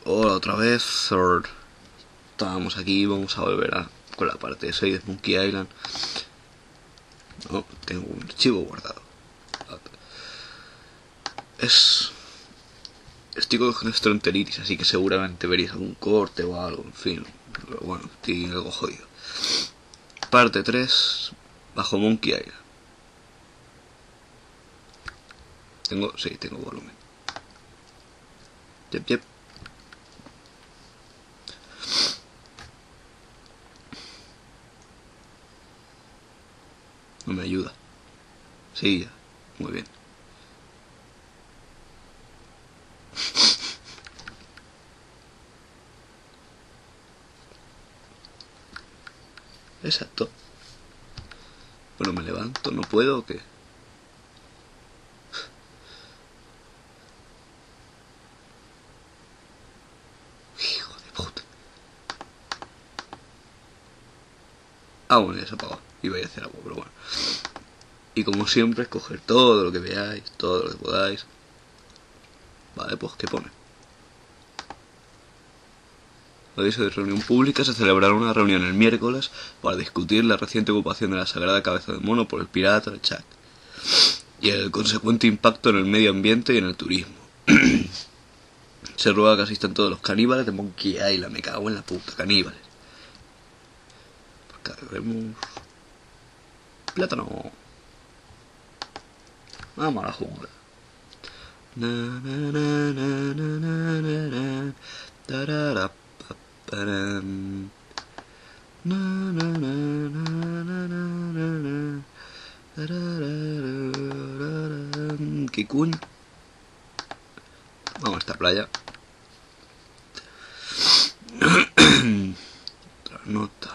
Hola otra vez, Third. Estábamos aquí, vamos a volver con la parte de 6 de Monkey Island. No, tengo un archivo guardado. Estoy con gastroenteritis, así que seguramente veréis algún corte o algo, en fin. Pero bueno, estoy algo jodido. Parte 3, bajo Monkey Island. Tengo volumen. Yep. No me ayuda. Sí, ya. Muy bien. Exacto. Bueno, me levanto, ¿no puedo o qué? Hijo de puta. Ah, bueno, ya se apagó. Iba a hacer algo, pero bueno. Y como siempre, escoger todo lo que veáis, todo lo que podáis. Vale, pues, ¿qué pone? Aviso de reunión pública. Se celebrará una reunión el miércoles para discutir la reciente ocupación de la sagrada cabeza de mono por el pirata Chuck y el consecuente impacto en el medio ambiente y en el turismo. Se ruega que asistan todos los caníbales de Monkey Island. Me cago en la puta, caníbales. Carguemos plátano. Vamos a la jungla. ¿Qué coño? Vamos a esta playa. Otra nota.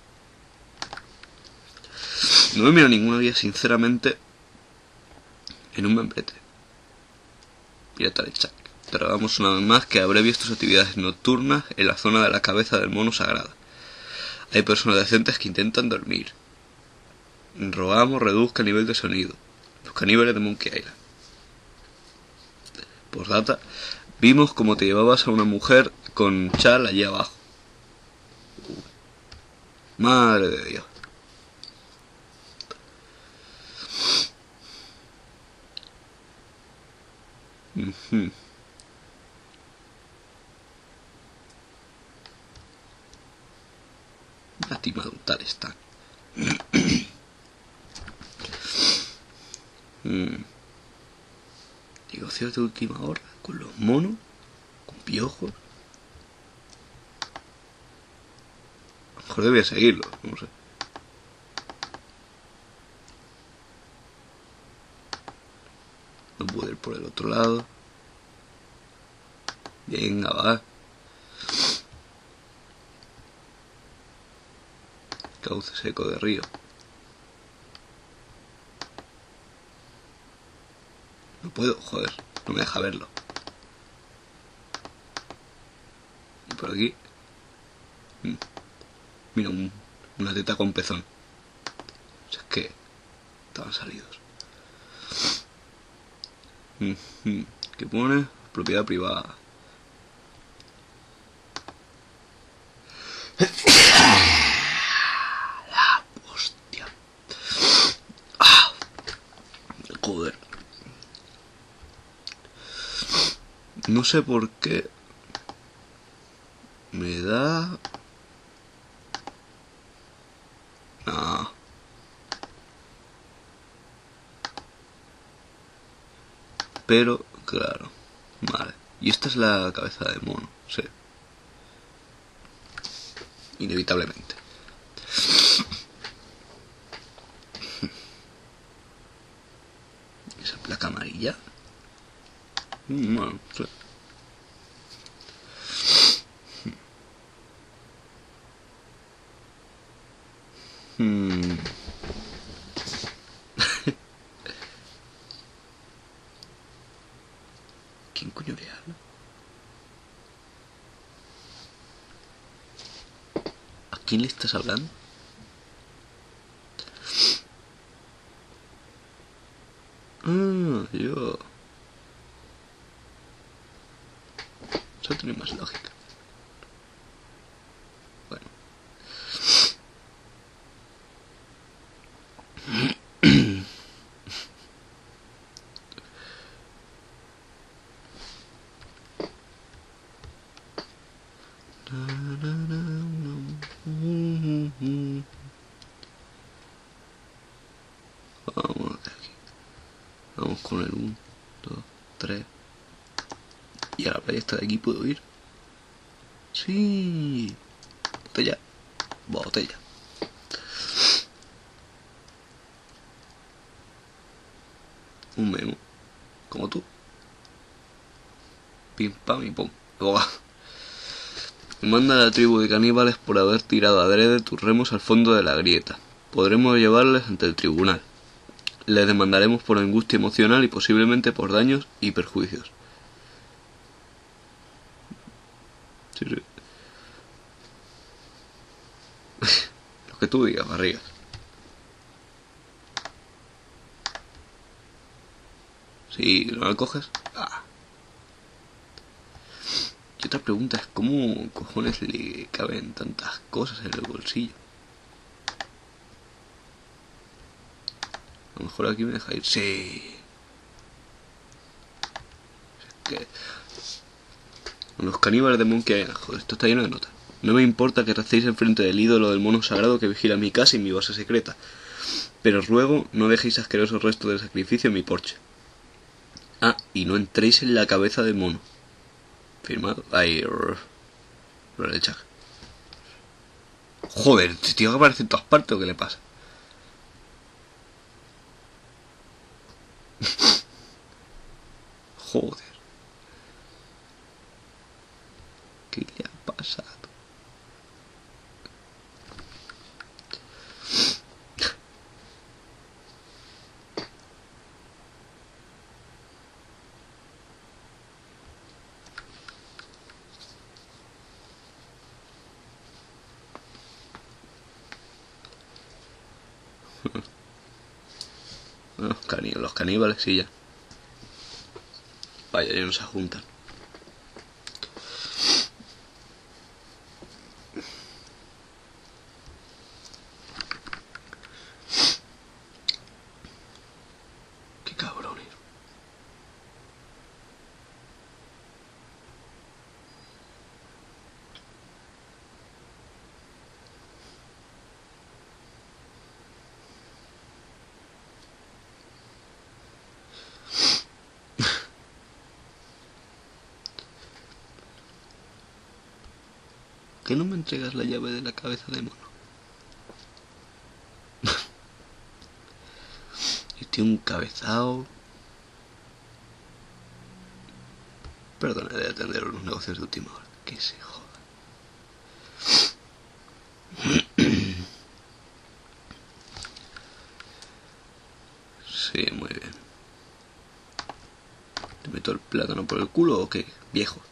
No me miro ninguna guía, sinceramente, en un membrete. Pirata de Chuck. Te rogamos una vez más que abrevies tus actividades nocturnas en la zona de la cabeza del mono sagrada. Hay personas decentes que intentan dormir. Rogamos reduzca el nivel de sonido. Los caníbales de Monkey Island. Postdata. Vimos cómo te llevabas a una mujer con chal allí abajo. Madre de Dios. Lástima de un tal Stan. Negocios de última hora con los monos, con piojos. A lo mejor debía seguirlo, no sé. No puedo ir por el otro lado. Venga, va. Cauce seco de río. No puedo, joder, no me deja verlo. Y por aquí. Mira, una teta con pezón. O sea, es que estaban salidos. ¿Qué pone? Propiedad privada. La hostia. Joder. No sé por qué me da... No. Pero, claro. Vale. Y esta es la cabeza de mono, sí. Inevitablemente. Esa placa amarilla. Bueno, sí. ¿Quién coño le habla? ¿A quién le estás hablando? Yo. Eso tiene más lógica. Bueno. Vamos aquí. Vamos con el 1, 2, 3. ¿Y a la playa esta de aquí puedo ir? Sí. Botella. Botella. Un memo. Como tú. Pim pam y pum. Boga. Manda a la tribu de caníbales por haber tirado adrede tus remos al fondo de la grieta. Podremos llevarles ante el tribunal. Les demandaremos por angustia emocional y posiblemente por daños y perjuicios. Sí, sí. Lo que tú digas, barrigas. Si no la coges... Ah. Y otra pregunta es, ¿cómo cojones le caben tantas cosas en el bolsillo? A lo mejor aquí me deja ir. Sí. Es que... Los caníbales de Monkey Island. Joder, esto está lleno de notas. No me importa que recéis enfrente del ídolo del mono sagrado que vigila mi casa y mi base secreta. Pero os ruego, no dejéis asquerosos restos del sacrificio en mi porche. Ah, y no entréis en la cabeza del mono. Firmado. Ahí. Joder, este tío que aparece en todas partes, ¿o qué le pasa? Joder. ¿Qué le ha pasado? Bueno, los caníbales sí ya. Vaya, ya no se juntan. Qué cabrones. ¿Qué no me entregas la llave de la cabeza de mono? Yo estoy un cabezao. Perdona de atender unos negocios de última hora. Que se joda. Sí, muy bien. ¿Te meto el plátano por el culo o qué, viejo?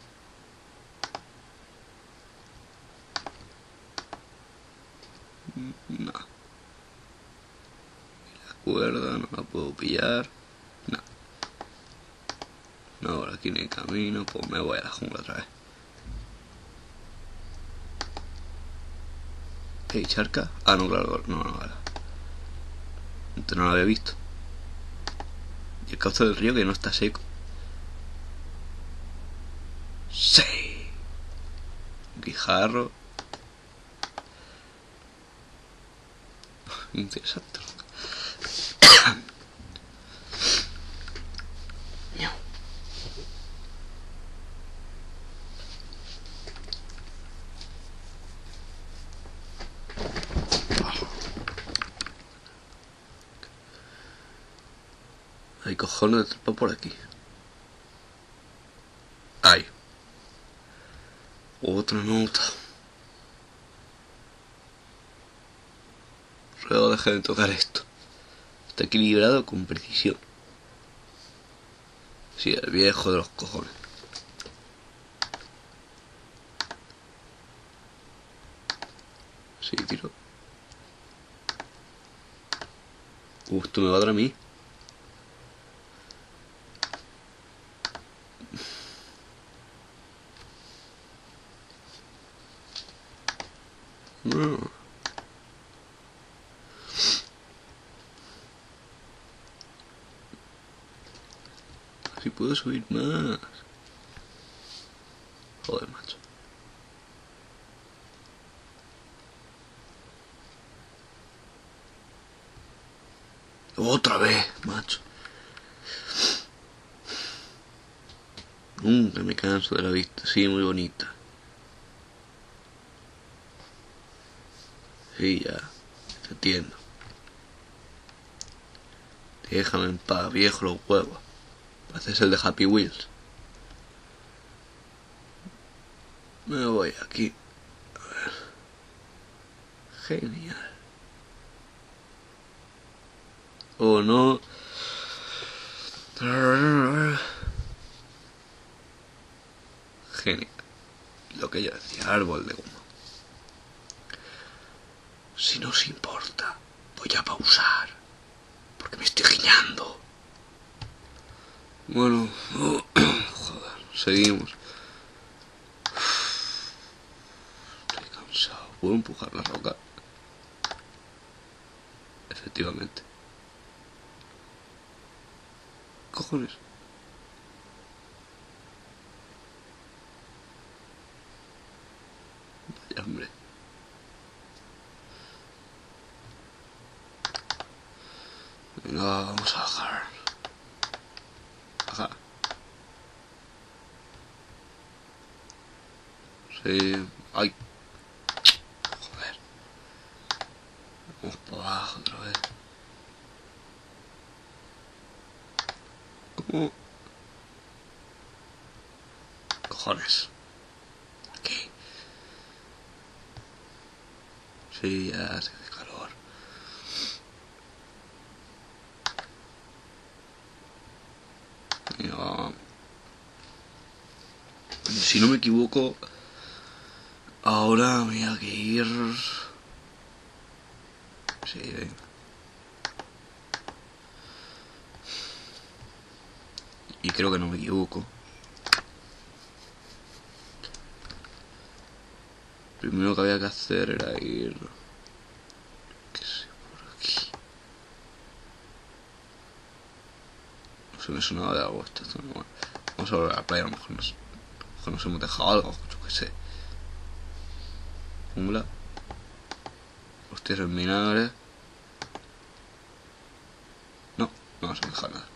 No. La cuerda no la puedo pillar. No. No, ahora aquí no hay camino, pues me voy a la jungla otra vez. ¿Qué, charca? Ah, no, claro, no, vale. Antes no lo había visto. Y el cauce del río que no está seco. Sí. Guijarro. Interesante. Hay cojones de trepar por aquí. Hay. Otra nota. Ruego deje de tocar esto. Está equilibrado con precisión. Sí, el viejo de los cojones. Sí, tiro. Esto me va a dar a mí. No. Si puedo subir más. Joder, macho. Otra vez, macho. Nunca me canso de la vista. Sí, muy bonita. Sí, ya. Te entiendo. Déjame en paz, viejo, los huevos. Pareces el de Happy Wheels. Me voy aquí. A ver. Genial. Oh, no. Genial. Lo que yo decía, árbol de goma. Si no os importa, voy a pausar. Porque me estoy giñando. Bueno, joder, seguimos. Estoy cansado. ¿Puedo empujar la roca? Efectivamente. ¿Cojones? Vaya hombre. Venga, vamos a bajar. Baja. Sí. Ay. Joder. Vamos para abajo otra vez. ¿Cómo? Cojones. Aquí. Sí, ya hace calor. Venga, vamos. Si no me equivoco, ahora me voy a ir. Sí, venga. Y creo que no me equivoco. Primero que había que hacer era ir. ¿Qué sé? Por aquí. No sé, me sonaba de algo esta zona. Bueno, vamos a volver a la playa, a lo mejor nos hemos dejado algo, yo qué sé. Jungla. Hostias en vinagre. No, no se me deja nada.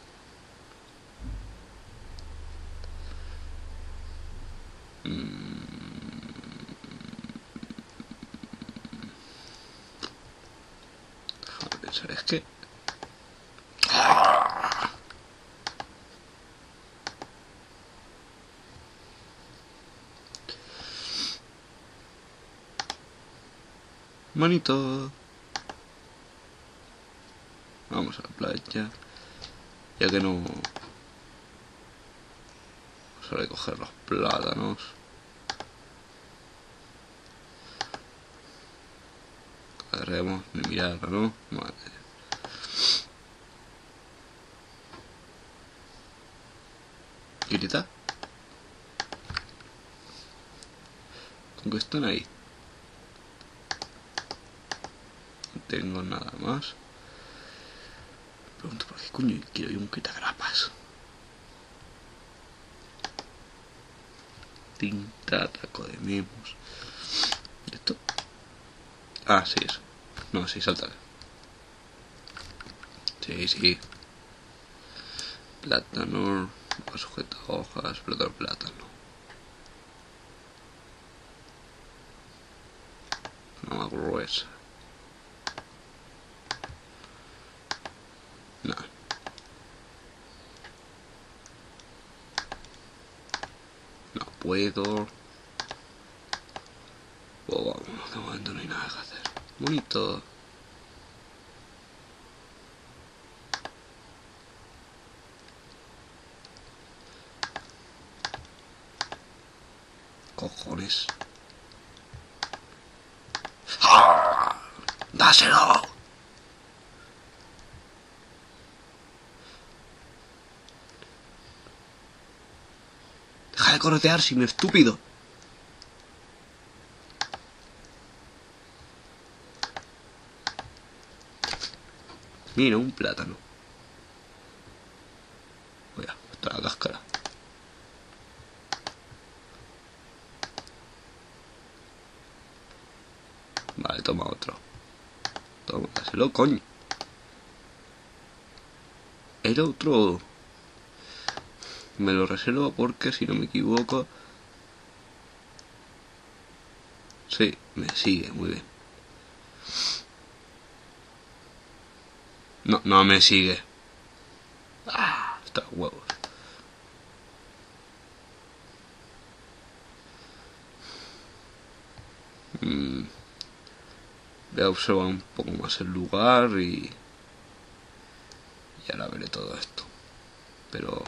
Déjame pensar, es que... Manito. Vamos a la playa. Ya que no... Solo hay que coger los plátanos. Agarremos ni mirarla, ¿no? Madre. ¿Y ahorita? ¿Con qué están ahí? No tengo nada más. Pregunto, ¿por qué coño quiero yo un quitagrapas? Tinta, taco de memos. ¿Esto? Ah, sí, eso. No, sí, salta. Sí, sí. Plátano, sujeta hojas, plátano. Una más gruesa. No. No puedo. Oh, vamos, de momento no hay nada que hacer. Bonito. Cojones. ¡Ah! ¡Dáselo! Deja de corretear, si me estúpido. Mira, un plátano. Voy a botar la cáscara. Vale, toma otro. Toma, dáselo, coño. El otro me lo reservo porque, si no me equivoco... Sí, me sigue, muy bien. No, no me sigue. Ah, está huevos. Voy a observar un poco más el lugar y ahora veré todo esto. Pero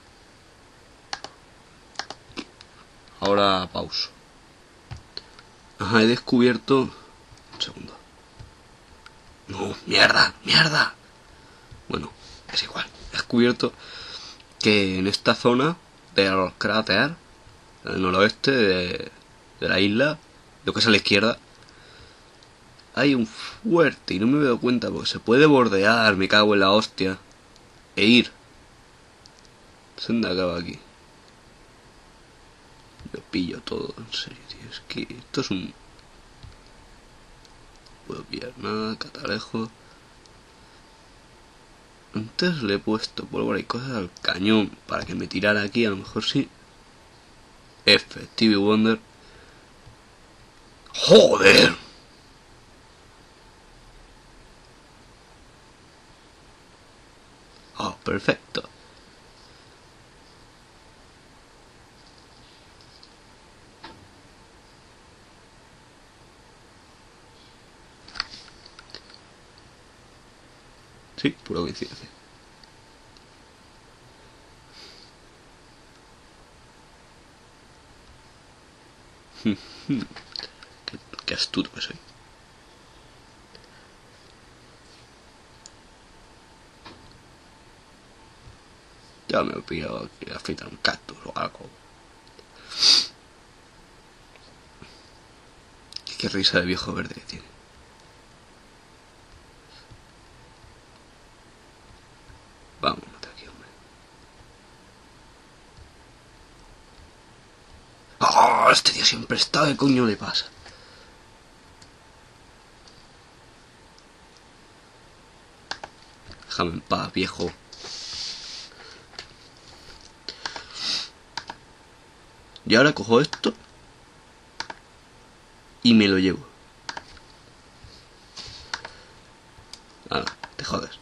ahora pauso. Ajá, he descubierto... Un segundo. No, mierda, mierda. Bueno, es igual. He descubierto que en esta zona del cráter, en el noroeste de la isla, lo que es a la izquierda, hay un fuerte y no me he dado cuenta porque se puede bordear, me cago en la hostia, e ir. ¿Dónde acaba aquí? Lo pillo todo, en serio, tío. Es que esto es un... No puedo pillar nada, catalejo. Antes le he puesto pólvora y cosas al cañón para que me tirara aquí, a lo mejor sí. F, Stevie Wonder. ¡Joder! Oh, perfecto. Sí, pura coincidencia. Qué astuto que soy. Ya me he pillado aquí a afeitar un cactus o algo. Qué risa de viejo verde que tiene. Vámonos de aquí, hombre. ¡Oh! Este tío siempre está. ¿Qué coño le pasa? Déjame en paz, viejo. Y ahora cojo esto y me lo llevo. Ah, te jodes.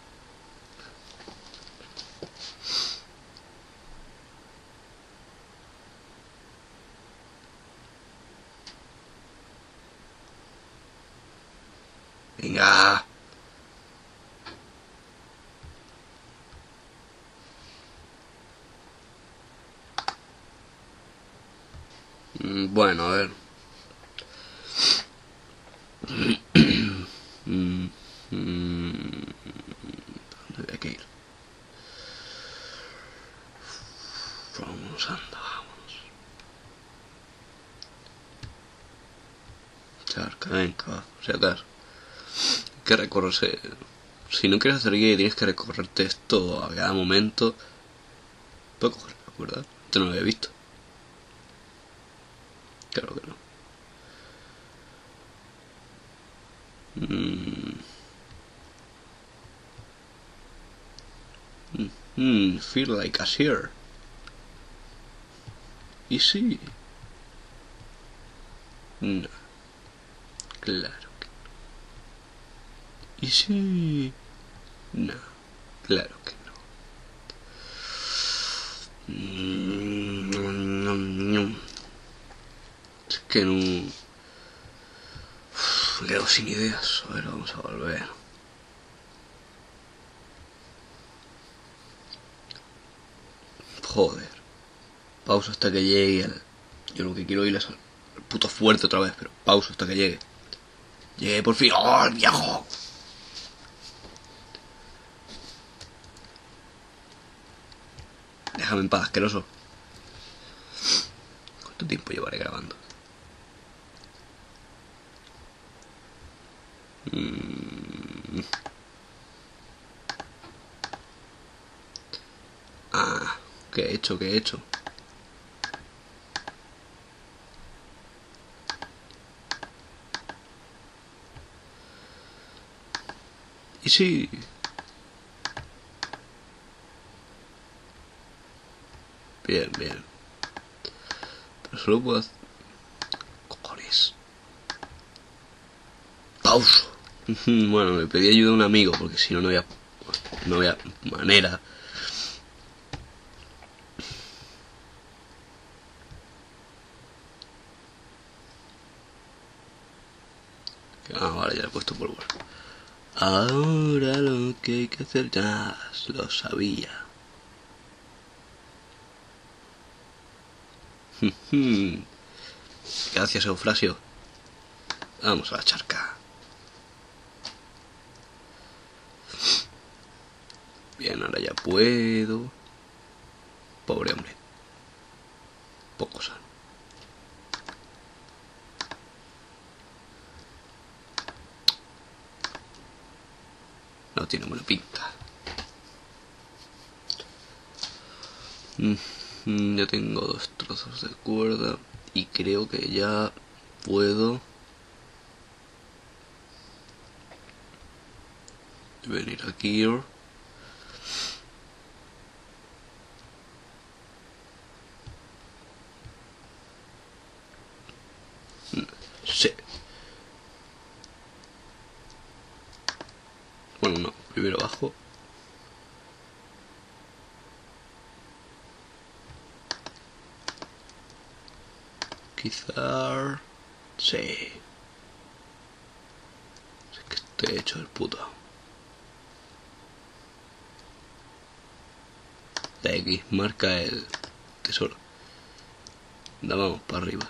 Venga. Bueno, a ver. ¿Dónde hay que ir? Vamos, anda, vámonos. Charca, venga, o sea, acaso. Hay que recorrerse. Si no quieres hacer guía tienes que recorrerte esto a cada momento. Puedo cogerlo, ¿verdad? Esto no lo había visto. Claro que no. Feel like a shear. ¿Y sí? No. Claro que no. ¿Y sí? No. Claro que no. Es que no... Me quedo sin ideas. A ver, vamos a volver. Joder. Pausa hasta que llegue al... Yo lo que quiero ir es al puto fuerte otra vez, pero pausa hasta que llegue. Llegue por fin. ¡Oh, el viejo! Déjame en paz, asqueroso. ¿Cuánto tiempo llevaré grabando? ¿Qué he hecho? ¿Qué he hecho? ¿Y sí? Bien, bien. Pero solo puedo hacer... Cojones. Pauso. Bueno, le pedí ayuda a un amigo, porque si no, no había manera. Ah, vale, ya le he puesto polvo. Ahora lo que hay que hacer ya lo sabía. Gracias, Eufrasio. Vamos a la charca. Bien, ahora ya puedo. Pobre hombre. Poco sano. No tiene buena pinta. Ya tengo 2 trozos de cuerda. Y creo que ya puedo venir aquí. Sí. Bueno, no. Primero bajo. Quizá... Sí. Es que estoy hecho el puto. La X marca el tesoro. Da, vamos para arriba.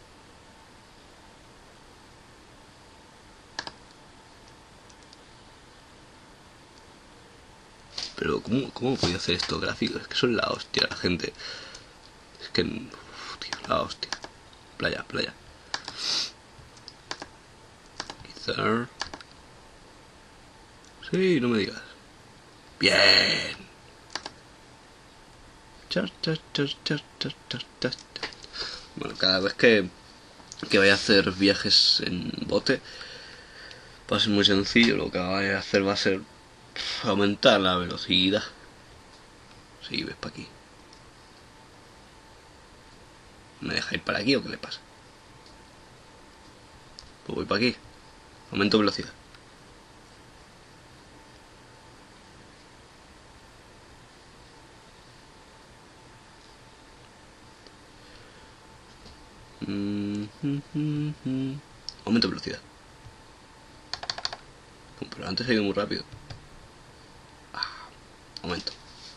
Pero ¿cómo podía hacer estos gráficos? Es que son la hostia, la gente. Es que... Uf, tío, la hostia. Playa, playa. Quizá... Sí, no me digas. Bien. Bueno, cada vez que vaya a hacer viajes en bote va a ser muy sencillo. Lo que vaya a hacer va a ser aumentar la velocidad. Sí, ves para aquí. ¿Me deja ir para aquí o qué le pasa? Pues voy para aquí. Aumento velocidad. Aumento velocidad. Pero antes ha ido muy rápido. Aumento.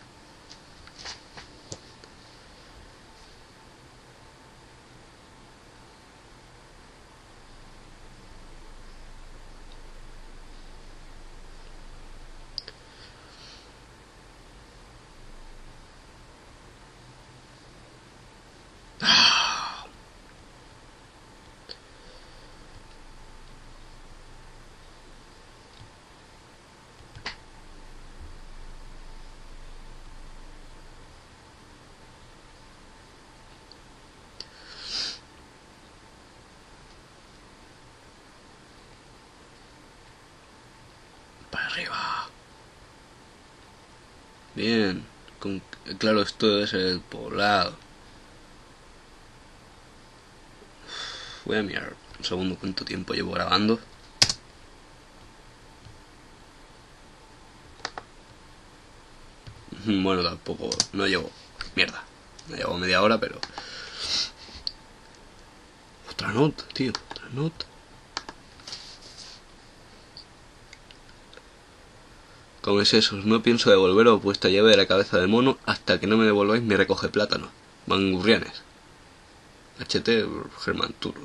Para arriba. Bien. Claro, esto es el poblado. Voy a mirar un segundo cuánto tiempo llevo grabando. Bueno, tampoco... No llevo... Mierda. No llevo media hora, pero... Otra nota, tío. Otra nota. ¿Cómo es eso? No pienso devolveros vuestra llave de la cabeza de mono hasta que no me devolváis mi recoge plátano. Mangurrianes. HT Germán Turro.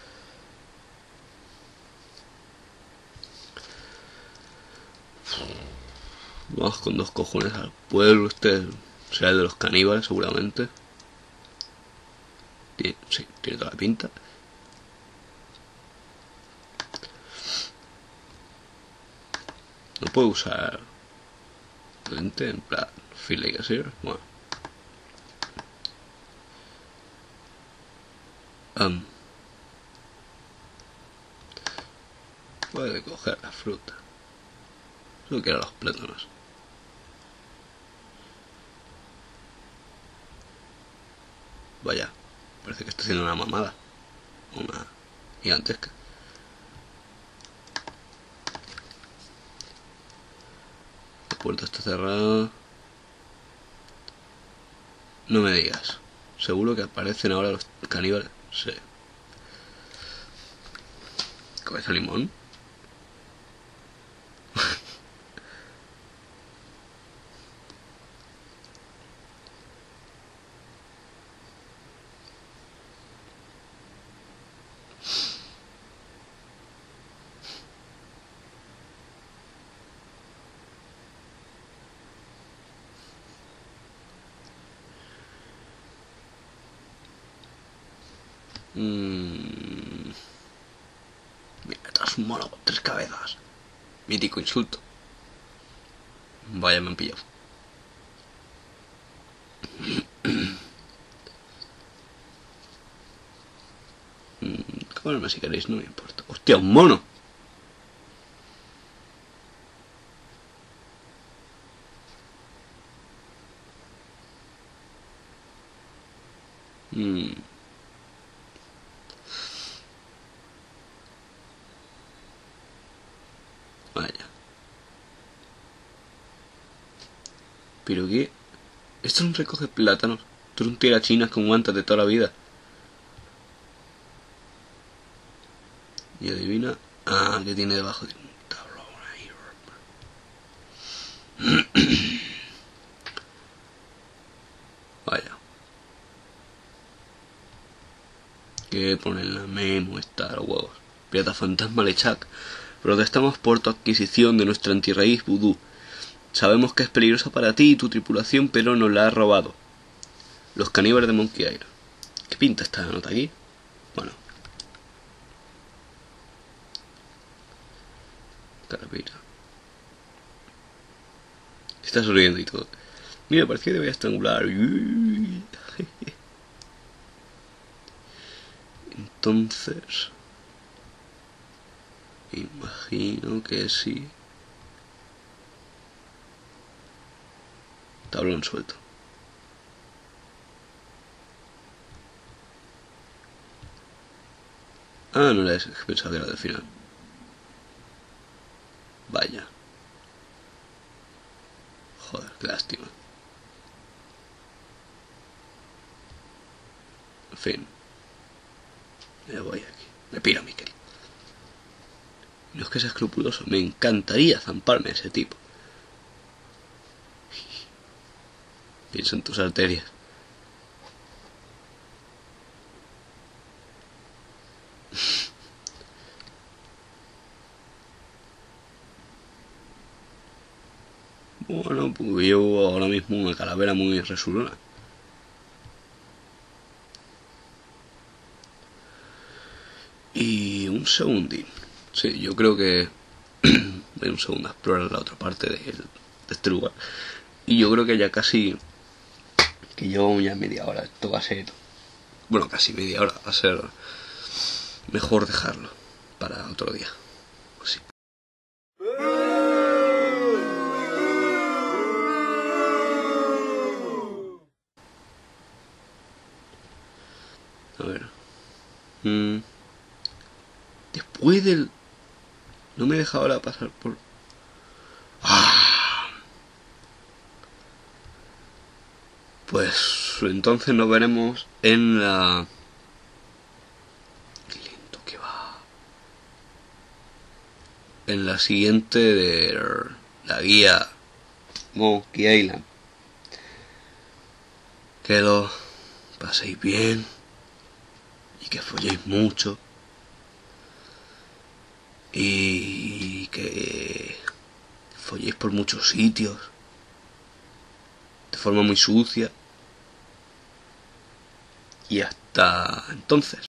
Vamos con 2 cojones al pueblo. Este será el de los caníbales, seguramente. Sí, tiene toda la pinta. No puedo usar lente en plan feel like a seer. Bueno. Puede coger la fruta. Solo quiero los plátanos. Vaya, parece que está haciendo una mamada. Una gigantesca. La puerta está cerrada. No me digas. ¿Seguro que aparecen ahora los caníbales? Sí. ¿Cabeza limón? Mira, tras un mono con 3 cabezas. Mítico insulto. Vaya, me han pillado. Comerme si queréis, no me importa. ¡Hostia, un mono! Vaya. ¿Pero qué? Esto es un recoge plátanos. Tú eres un tirachinas con guantes de toda la vida. Y adivina. Ah, ¿qué tiene debajo? Tiene un tablón ahí. Vaya. ¿Qué pone en la memo? Star huevos. Pirata fantasma Lechak. Protestamos por tu adquisición de nuestra antirraíz vudú. Sabemos que es peligrosa para ti y tu tripulación, pero nos la has robado. Los caníbales de Monkey Island. ¿Qué pinta esta nota aquí? Bueno. Carapita. Está sonriendo y todo. Mira, parece que te voy a estrangular. Entonces... imagino que sí. Tablón suelto. Ah, no era ese, pensaba que era del final. Vaya. Joder, qué lástima. En fin. Me voy aquí. Me piro, Miquel. No es que sea escrupuloso, me encantaría zamparme a ese tipo. Pienso en tus arterias. Bueno, pues llevo ahora mismo una calavera muy resulona. Y un segundín. Sí, yo creo que voy un segundo a explorar la otra parte de este lugar. Y yo creo que ya casi... que llevo ya media hora. Esto va a ser... bueno, casi media hora. Va a ser mejor dejarlo para otro día. Así. A ver. Después del... no me he dejado ahora pasar por... Pues entonces nos veremos en la... qué lento que va. En la siguiente de la guía Monkey Island. Que lo paséis bien y que folléis mucho y que folléis por muchos sitios de forma muy sucia. Y hasta entonces.